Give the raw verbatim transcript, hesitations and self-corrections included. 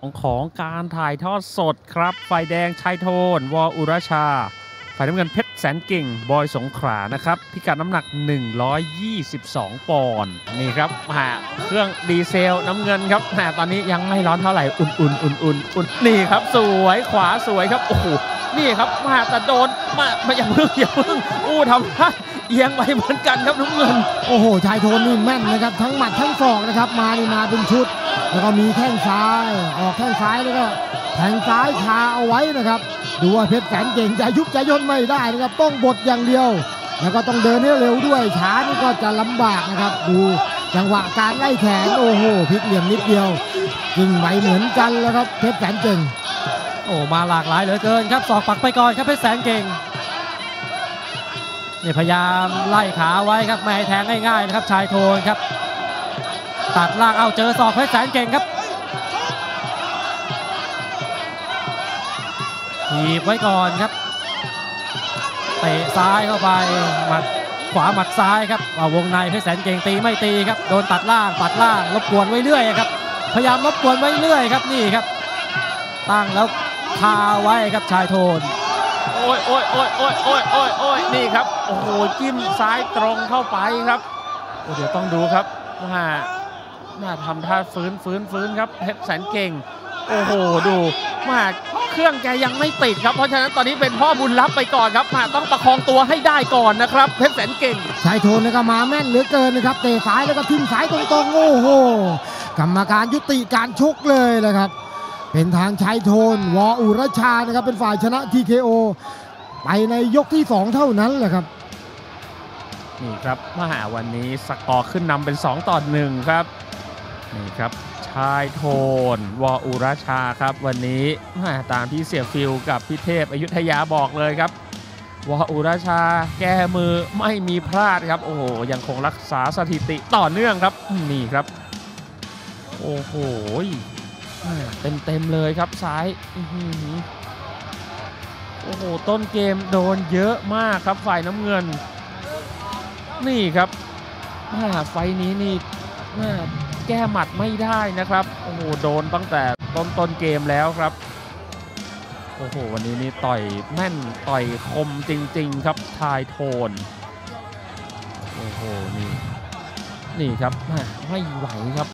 ของการถ่ายทอดสดครับฝ่ายแดงชัยโทนวอุรชาฝ่ายน้ำเงินเพชรแสนเก่งบอยสงขลานะครับพิกัดน้ำหนักหนึ่งร้อยยี่สิบสองปอนด์นี่ครับหาเครื่องดีเซลน้ำเงินครับหาตอนนี้ยังไม่ร้อนเท่าไหร่อุ่นๆอุ่นๆอุ่นนี่ครับสวยขวาสวยครับโอ้โหนี่ครับมาแต่โดนมาไม่อย่าพึ่งอย่าพึ่งอู้ทำท่าเอียงไปเหมือนกันครับน้ำเงินโอ้โหชายโทนนี่แม่นนะครับทั้งหมัดทั้งศอกนะครับมานี่มาเป็นชุดแล้วก็มีแข้งซ้ายออกแข้งซ้ายแล้วก็แทงซ้ายคาเอาไว้นะครับดูว่าเพชรแสนเก่งจะยุบจะย่นไม่ได้นะครับต้องบดอย่างเดียวแล้วก็ต้องเดินให้เร็วด้วยช้านี่ก็จะลำบากนะครับดูจังหวะการไล่แขนโอ้โหพลิกเหลี่ยมนิดเดียวยิงไหวเหมือนกันแล้วครับเพชรแสนเก่งโอ้มาหลากหลายเหลือเกินครับศอกปักไปก่อนครับเพชรแสนเก่งนี่พยายามไล่ขาไว้ครับไม่ให้แทงง่ายๆนะครับชายโทนครับตัดล่างเอาเจอศอกเพชรแสนเก่งครับถีบไว้ก่อนครับเตะซ้ายเข้าไปหมัดขวาหมัดซ้ายครับเอาวงในเพชรแสนเก่งตีไม่ตีครับโดนตัดล่างปัดล่างรบกวนไว้เรื่อยครับพยายามรบกวนไว้เรื่อยครับนี่ครับตั้งแล้วคาไว้ครับชายโทนโอ้ยโอ้ยโอ้ยโอ้ยโอ้ยโอ้ยโอ้ยนี่ครับโอ้โหจิ้มซ้ายตรงเข้าไปครับเดี๋ยวต้องดูครับว่าน่าทำท่าฟื้นฟื้นฟื้นครับเพชรแสนเก่งโอ้โหดูมาเครื่องแกยังไม่ติดครับเพราะฉะนั้นตอนนี้เป็นพ่อบุญรับไปก่อนครับมาต้องประคองตัวให้ได้ก่อนนะครับเพชรแสนเก่งชายโทนนะครับมาแม่นเหลือเกินนะครับเตะซ้ายแล้วก็ทิ้งซ้ายตรงๆโอ้โหกรรมการยุติการชกเลยนะครับเป็นทางชายโทนวอุรชานะครับเป็นฝ่ายชนะ ที เค โอ ไปในยกที่สองเท่านั้นแหละครับนี่ครับมหาวันนี้สกอร์ขึ้นนำเป็นสองต่อหนึ่งครับนี่ครับชายโทนวอุรชาครับวันนี้ตามที่เสี่ยฟิลกับพี่เทพอยุธยาบอกเลยครับวอุรชาแก้มือไม่มีพลาดครับโอ้โหยังคงรักษาสถิติต่อเนื่องครับนี่ครับโอ้โหเต็มเต็มเลยครับซ้ายโอ้โหต้นเกมโดนเยอะมากครับฝ่ายน้ำเงินนี่ครับไฟนี้นี่แก้หมัดไม่ได้นะครับโอ้โหโดนตั้งแต่ต้นต้นเกมแล้วครับโอ้โหวันนี้นี่ต่อยแม่นต่อยคมจริงๆครับชายโทนโอ้โหนี่นี่ครับไม่ไหวครับ